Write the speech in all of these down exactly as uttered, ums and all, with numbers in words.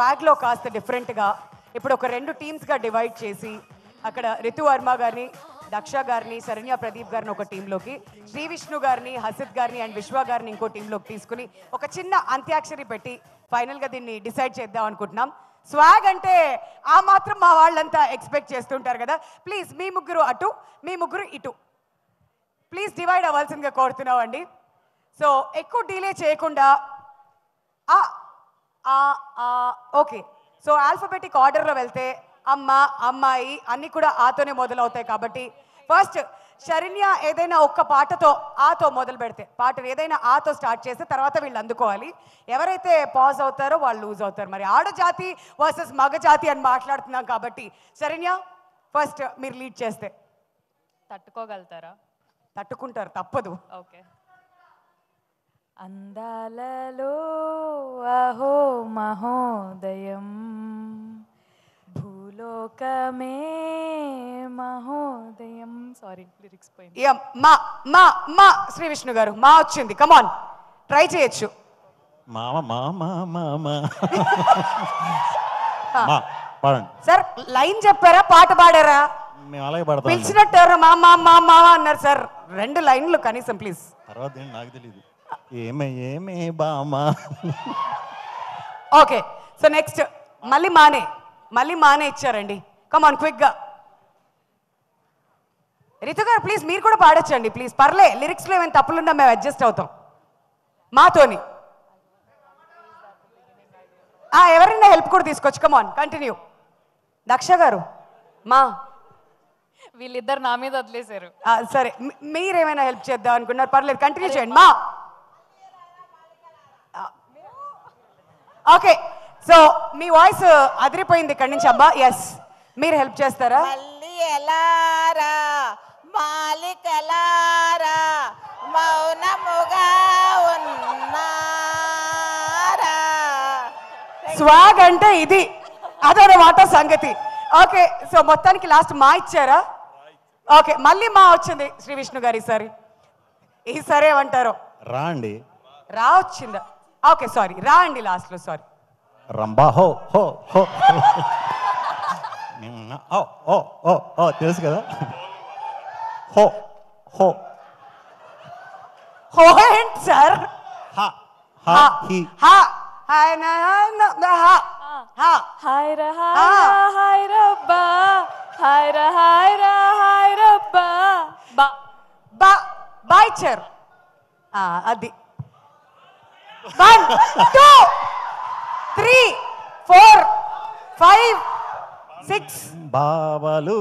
స్వాగ్లో కాస్త డిఫరెంట్గా ఇప్పుడు ఒక రెండు టీమ్స్గా డివైడ్ చేసి అక్కడ రితు వర్మ గారిని, దక్ష గారిని, శరణ్య ప్రదీప్ గారిని ఒక టీంలోకి, శ్రీ విష్ణు గారిని, హసిత్ గారిని అండ్ విశ్వ గారిని ఇంకో టీంలోకి తీసుకుని ఒక చిన్న అంత్యాక్షరి పెట్టి ఫైనల్గా దీన్ని డిసైడ్ చేద్దాం అనుకుంటున్నాం. స్వాగ్ అంటే ఆ మాత్రం మా వాళ్ళంతా ఎక్స్పెక్ట్ చేస్తుంటారు కదా. ప్లీజ్ మీ ముగ్గురు అటు, మీ ముగ్గురు ఇటు, ప్లీజ్ డివైడ్ అవ్వాల్సిందిగా కోరుతున్నాం అండి. సో ఎక్కువ డిలే చేయకుండా ఓకే, సో ఆల్ఫబెటిక్ ఆర్డర్లో వెళ్తే అమ్మ, అమ్మాయి అన్నీ కూడా ఆతోనే మొదలవుతాయి కాబట్టి ఫస్ట్ శరణ్య ఏదైనా ఒక్క పాటతో ఆతో మొదలు పెడితే, పాటను ఏదైనా ఆతో స్టార్ట్ చేస్తే తర్వాత వీళ్ళు అందుకోవాలి. ఎవరైతే పాజ్ అవుతారో వాళ్ళు లూజ్ అవుతారు. మరి ఆడజాతి వర్సెస్ మగ జాతి అని మాట్లాడుతున్నాం కాబట్టి శరణ్య ఫస్ట్ మీరు లీడ్ చేస్తే. తట్టుకోగలుగుతారా? తట్టుకుంటారు, తప్పదు. ఓకే. అందాలలో అహో మహోదయం, భూలోకమే మహోదయం. సారీ లిరిక్స్ పోయింది. మా మా మా శ్రీ విష్ణు గారు మా వచ్చింది, కమాన్ ట్రై చేయొచ్చు. మామ మామ మామ సార్ లైన్ చెప్పారా, పాట పాడారా? మేము అలాగే పాడతాం. పిలిచినట్టు మా మా మా మా అన్నారు సార్. రెండు లైన్లు కనీసం ప్లీజ్. తర్వాత నాకు తెలియదు. ఏమే ఏమే బామా. ఓకే, సో నెక్స్ట్ మళ్ళీ మానే, మళ్ళీ మానే ఇచ్చారండి. కమాన్ క్విక్ గా. రితు గారు ప్లీజ్ మీరు కూడా పాడొచ్చండి ప్లీజ్, పర్లే. లిరిక్స్ లో ఏమైనా తప్పులున్నా మేము అడ్జస్ట్ అవుతాం మాతోని. ఎవరైనా హెల్ప్ కూడా తీసుకోవచ్చు. కమాన్ కంటిన్యూ. దక్ష గారు మా వీళ్ళిద్దరు నా మీద వదిలేశారు. సరే మీరేమైనా హెల్ప్ చేద్దాం అనుకున్నారు, పర్లేదు కంటిన్యూ చేయండి. మా ఓకే, సో మీ వాయిస్ అదిరిపోయింది ఇక్కడి నుంచి అబ్బా. ఎస్, మీరు హెల్ప్ చేస్తారా? మళ్ళీ ఎలారా మాలికలారా మౌనముగా ఉన్నారా. స్వాగ్ అంటే ఇది, అదనమాట సంగతి. ఓకే, సో మొత్తానికి లాస్ట్ మా ఇచ్చారా? ఓకే, మళ్ళీ మా వచ్చింది శ్రీ విష్ణు గారు ఈసారి. ఈసారి ఏమంటారు? రా అండి. రా వచ్చిందా? ఓకే సారీ, రా అండి లాస్ట్ లో. సారీ. రంబా హో హో హో ఓ ఓ ఓ తెలుసు కదా. హో హో హో ఏంటి సార్? హా హా హి హా హాయ్ నా హా హా హాయ్ రా హాయ్ రబ్బా, హాయ్ రా హాయ్ రా హాయ్ రబ్బా. బా బా బా ఇచ్చారు. అది one two three four five six బావలు.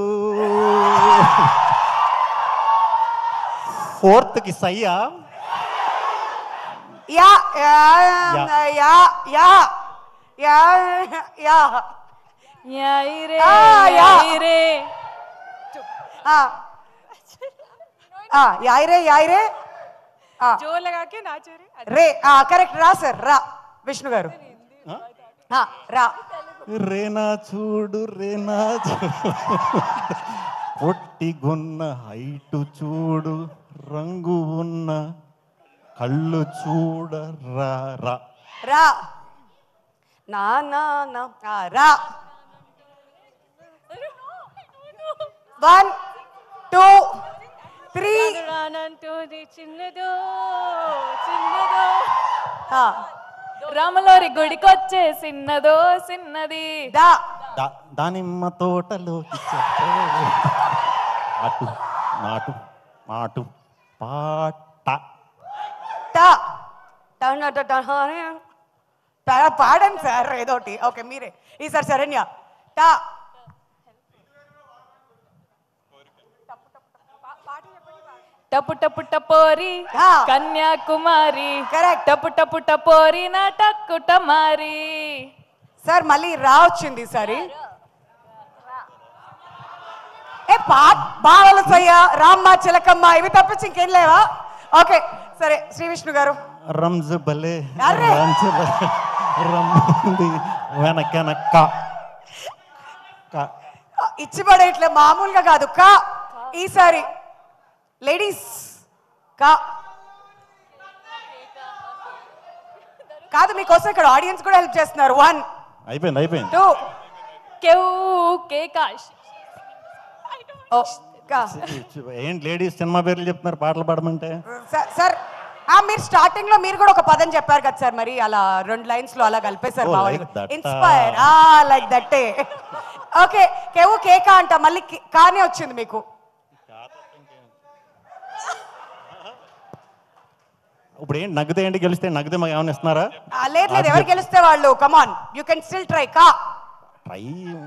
ఫోర్త్ కి సయ్యా. యా యా యా యా యా యా యాయి రే ఆ, యా. యాయి రే. ఆ ఆ యాయ్ రే యాయ్ రే జో లగాకే నాచే రే. రే కరెక్ట్. రా సార్, రా విష్ణు గారు. రా రేనా చూడు రేనా చూడు, పొట్టి గున్న హైటు చూడు, రంగు ఉన్న కళ్ళు చూడ రా రా రా నా నా నా రా. One two three. చిన్నదో చిన్నదో రామలోరి గుడికొచ్చే చిన్నదో చిన్నది. దా దానిమ్మ తోటలో అటు నాటు మాటు పాట పాడండి సార్ ఏదోటి. ఓకే మీరే ఈసారి. శరణ్య టా. టపు టపు టపోరి కన్యాకుమారి. కరెక్ట్. టపు టపు టపోరి నా టక్కు టమారి. సార్ మళ్ళీ రా వచ్చింది ఈసారి. ఏ పాట బావల సయ్య, రామ్మ చిలకమ్మ ఇవి తప్పించి ఇంకేం లేవా? ఓకే సరే శ్రీ విష్ణు గారు. రంజు బలే అరే. రంజు బలే రమ్మంది వెనకెనక్క ఇచ్చి పడేట్లే మామూలుగా కాదు. కా ఈసారి లేడీస్ కా కాదు, మీకోసం ఇక్కడ ఆడియన్స్ కూడా హెల్ప్ చేస్తున్నారు. వన్ అయిపోయింది అయిపోయింది టూ కేవ్ కేకాష్ ఓ కా ఏంటి లేడీస్ సినిమా పేర్లు చెప్తున్నారు పాటలు పాడమంటే సార్ సార్ ఆ, మీరు స్టార్టింగ్ లో మీరు కూడా ఒక పదం చెప్పారు కదా సార్ మరి అలా రెండు లైన్స్ లో అలా కలిపేశారు Oh, బాగా like that. ఇన్స్పైర్ ఆ లైక్ దట్టే ఓకే కేవు కేకా అంట మళ్ళీ కి- కానే వచ్చింది మీకు ఇప్పుడు ఏంటి నగ్గితే ఏంటి గెలిస్తే నగ్గితే మాకు ఏమైనా ఇస్తున్నారా ఆ, లేదు లేదు ఎవరు గెలిస్తే వాళ్ళు come on you can still try కా ట్రై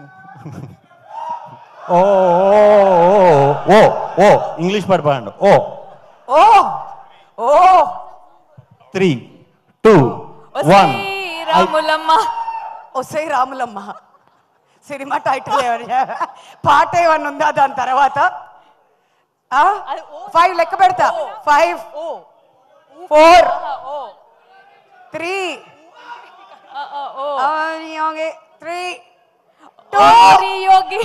ఓ ఓ ఓ ఇంగ్లీష్ పాట పాడండి ఓ ఓ ఓ త్రీ టూ వన్ రాములమ్మ ఒసై రాములమ్మ సినిమా టైటిల్ ఏమన్నా పాట ఏమన్నా ఉందా దాని తర్వాత ఫైవ్ లెక్క పెడతా five four three three two ఓరోరి యోగి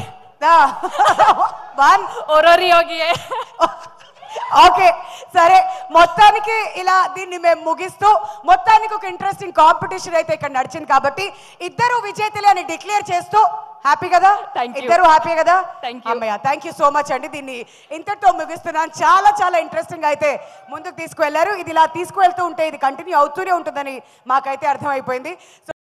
వన్ ఓరోరి యోగి ఓకే సరే మొత్తానికి ఇలా దీన్ని మేము ముగిస్తూ మొత్తానికి ఒక ఇంట్రెస్టింగ్ కాంపిటీషన్ అయితే ఇక్కడ నడిచింది కాబట్టి ఇద్దరు విజేతలే అని డిక్లేర్ చేస్తూ హ్యాపీ కదా Thank you. ఇద్దరు హ్యాపీ కదా Thank you. అమ్మయ్య థ్యాంక్ యూ సో మచ్ అండి దీన్ని ఇంతటితో ముగిస్తున్నాను చాలా చాలా ఇంట్రెస్టింగ్ అయితే ముందుకు తీసుకువెళ్లారు ఇది ఇలా తీసుకువెళ్తూ ఉంటే ఇది కంటిన్యూ అవుతూనే ఉంటుందని మాకైతే అర్థమైపోయింది సో